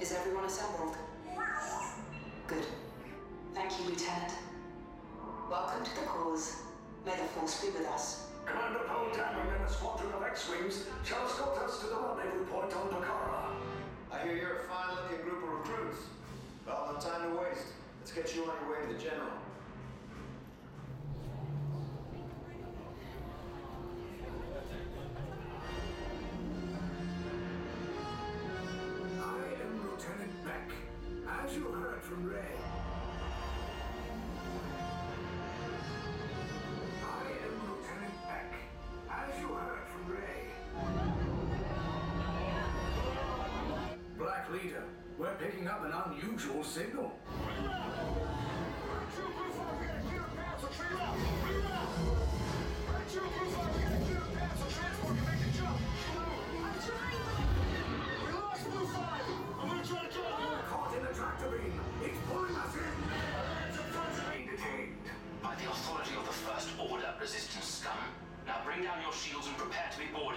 Is everyone assembled? Good. Thank you, Lieutenant. Welcome to the cause. May the Force be with us. Commander Poe Dameron and a squadron of X-Wings shall escort us to the rendezvous point on Bakara. I hear you're a fine-looking group of recruits. Well, no time to waste. Let's get you on your way to the General. I am Lieutenant Beck, as you heard from Ray. Black Leader, we're picking up an unusual signal. Caught in the tractor beam. He's pulling us in. Detained. By the authority of the First Order, Resistance scum. Now bring down your shields and prepare to be boarded.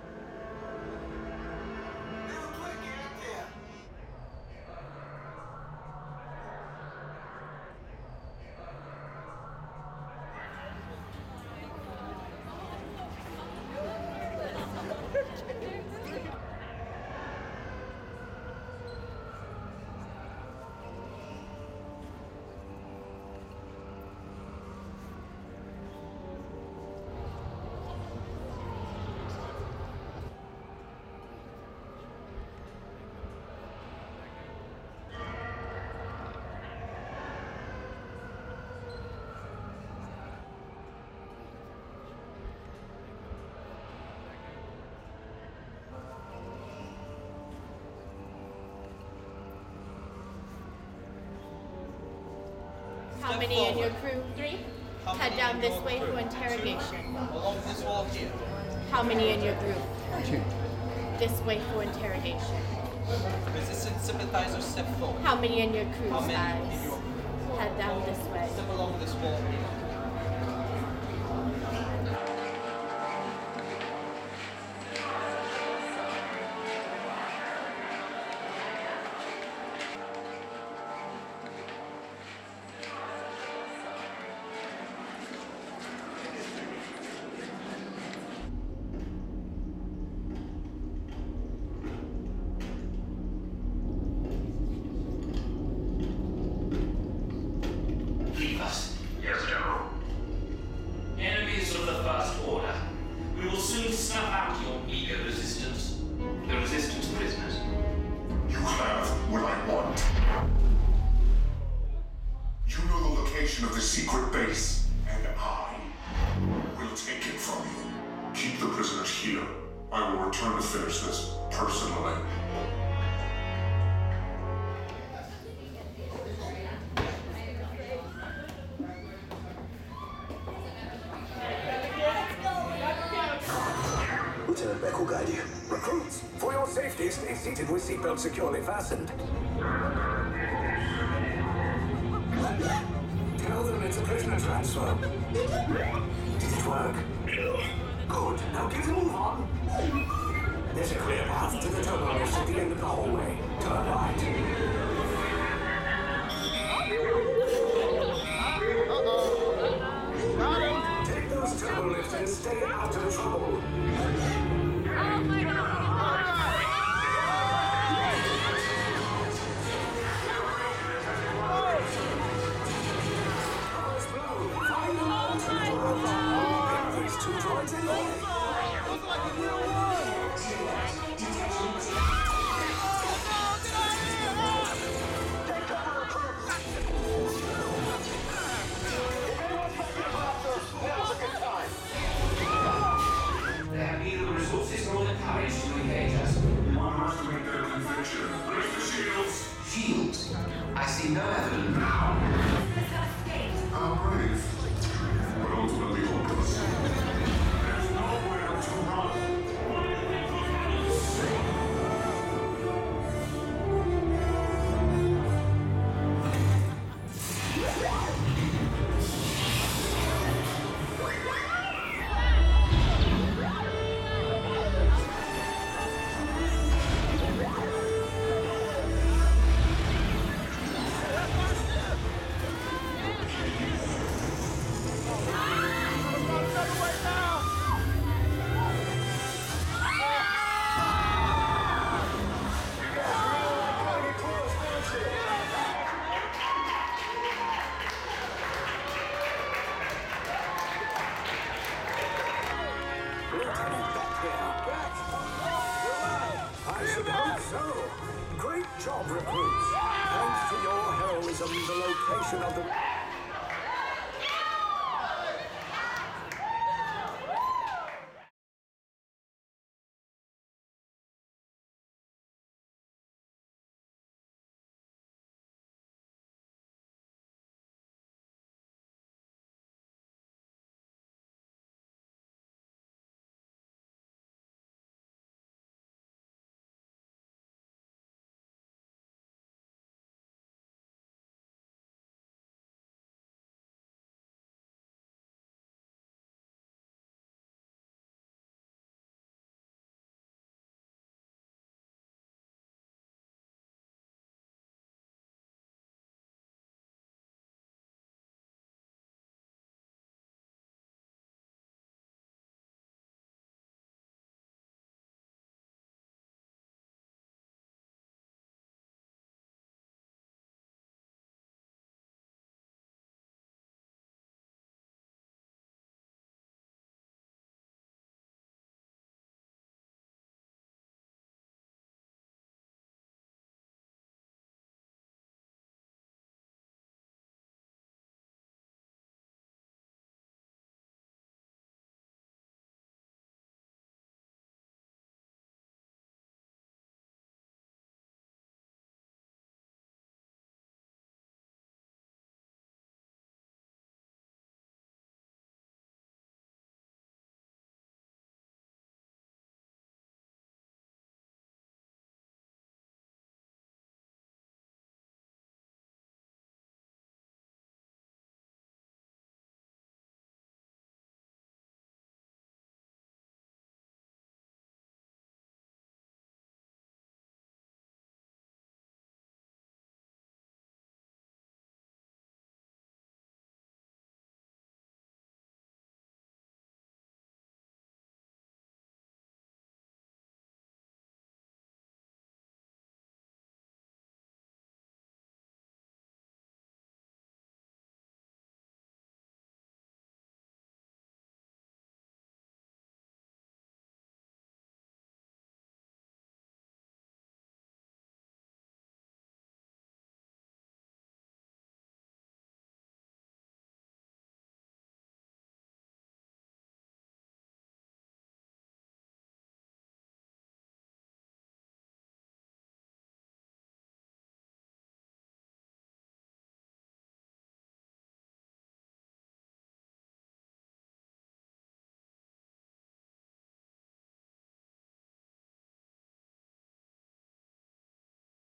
How many in your crew? 3? Head down this way for interrogation. Along this wall here. How many in your group? 2. This way for interrogation. Resistance sympathizers step forward. How many in your crew, How many Spies? in your crew? Head down this way. Step along this wall here. Leave us. Yes, General. Enemies of the First Order. We will soon snuff out your meager resistance. The Resistance prisoners. You have what I want. You know the location of the secret base, and I will take it from you. Keep the prisoners here. I will return to finish this personally. Lieutenant Beck will guide you. Recruits, for your safety, stay seated with seatbelts securely fastened. Tell them it's a prisoner transfer. Did it work? Good. Now get a move on. There's a clear path to the terminal at the end of the hallway. Turn right. Take those turbo lifts and stay out of trouble. These 2 droids in there. They have neither the resources nor the courage to engage us. One has to make their conviction. Raise the shields. Shields? I see no evidence. How brave. But ultimately hopeless. There's nowhere to run. job, recruits. Thanks to your heroism, the location of the...